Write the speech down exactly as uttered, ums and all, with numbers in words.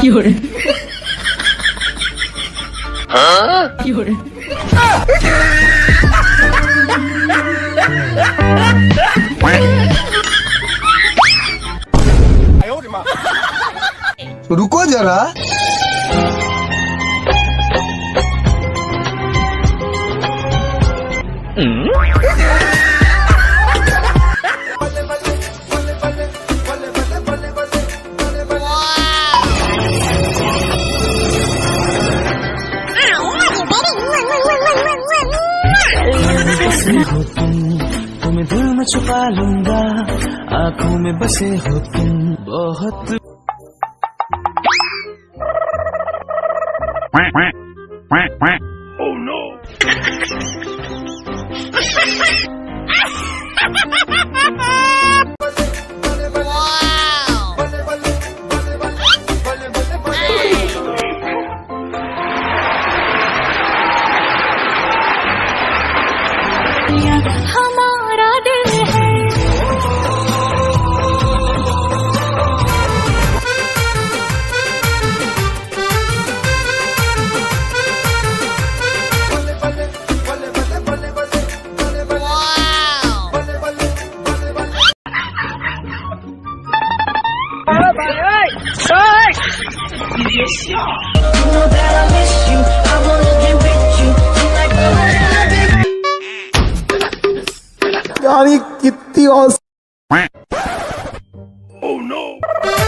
有人，有人。 哎呦我的妈 रुको जरा हो तुम तुम्हें दिल में छुपा लूंगा आंखों में बसे हो तुम बहुत Oh no हमारा दिल है यार ये कितनी औस Oh no